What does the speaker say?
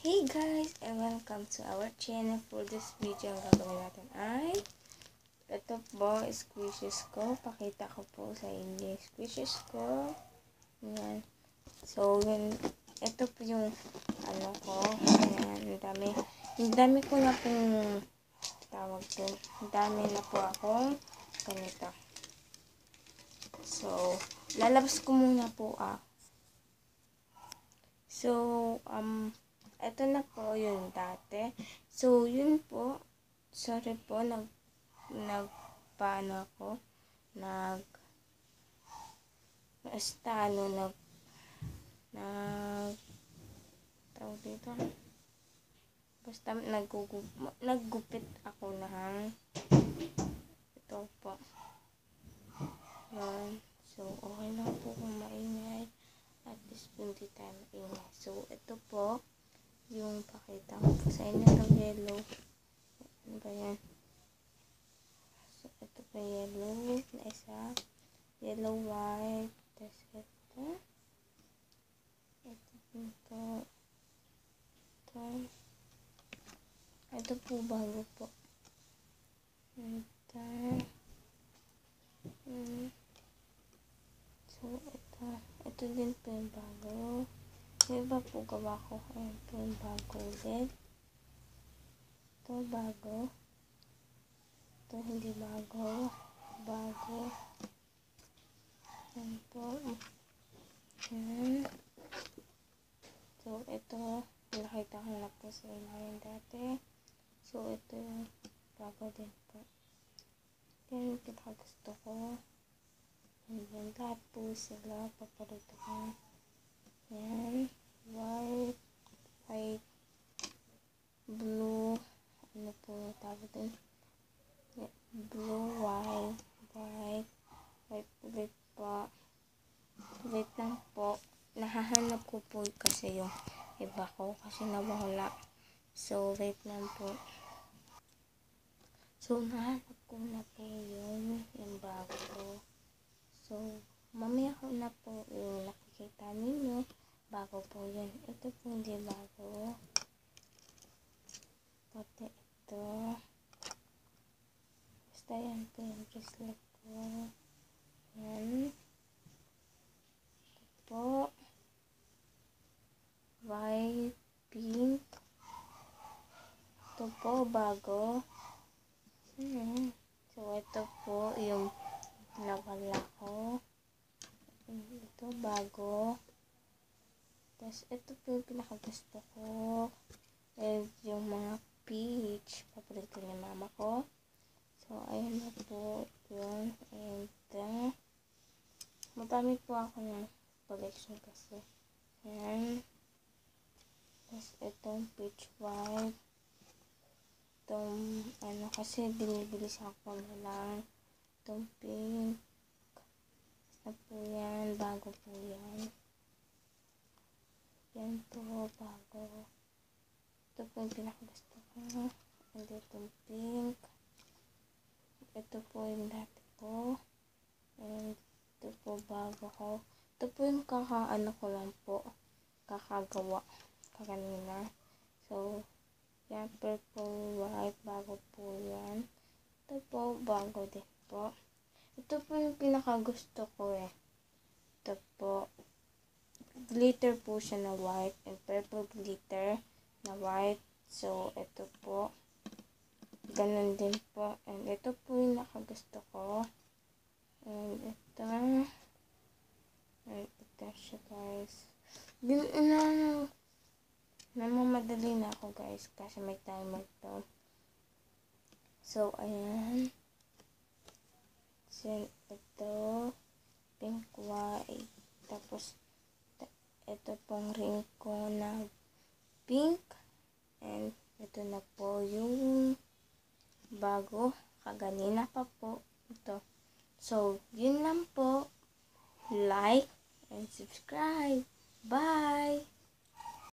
Hey guys, and welcome to our channel. For this video, ang gagawin natin ay ito po, squishes ko. Pakita ko po sa inyo yung squishes ko. Yan. So, yun, ito po yung ano ko. Yan, ang dami ko na pong tawag to. Ang dami na po akong ganito. So, lalabas ko muna po So, ito na po yung dati. So, yun po. Sorry po, nagpaano ako. Tawag dito. Basta, naggupit ako ng ito po. Yan. So, okay lang po kung maingay. At least, hindi tayo maingay. So, ito po. Yung pakita ko po sa inyo itong yellow. Ano ba yan? So, ito pa yellow na isa. Yellow, white. Tapos ito. Ito po bago po. Ito. So, ito. Ito din po yung bago. Yung iba po gawa ko. Ayan po yung bago ulit. Ito bago. Ito hindi bago. Bago. Ayan po. Ayan. So, ito. Nakita ko na po sa inyo yung dati. So, ito yung bago din po. Yan yung pinakagusto ko. Ayan. Lahat po sila. Paparito ko. Yan. White, blue, ano po tawag din? Blue, white ulit po. Wait lang po. Nahahanap ko po kasi yung iba ko kasi nawala. So, wait lang po. So, nahanap ko na po yung bago ko. So, mamaya ko na po yung nakikita ninyo. Bago po yun. Ito po hindi bago. Pati ito. Basta yan po yung bracelet ko. Yan. Ito po. White, pink. Ito po bago. So, ito po yung nawala ko. Ito bago. Tapos, ito po yung pinakagusto ko. And yung mga peach. Paborito ni mama ko. So, ayan na po yun. And, madami po ako ng collection kasi. Ayan. Tapos, itong peach white. Itong, kasi binibilis ako na lang. Itong pink. Basta po yan. Bago po yan. Yan po, bago. Ito po yung pinakagusto ko. And itong pink. Ito po yung dati ko. And ito po bago ko. Ito po yung kakaano ko lang po. Kakagawa. Kakanina. So, yan, purple, white, bago po yan. Ito po, bago din po. Ito po yung pinakagusto ko eh. Ito po. Glitter po siya na white and purple glitter na white. So, ito po. Ganun din po. And ito po yung nakagusto ko. And ito. And ito siya guys. Namamadali na ako guys kasi may timer to. So, ayan. So, ito. Pink, white. Tapos, ito pong ring ko na pink. And ito na po yung bago. Kaganina pa po. Ito. So, yun lang po. Like and subscribe. Bye!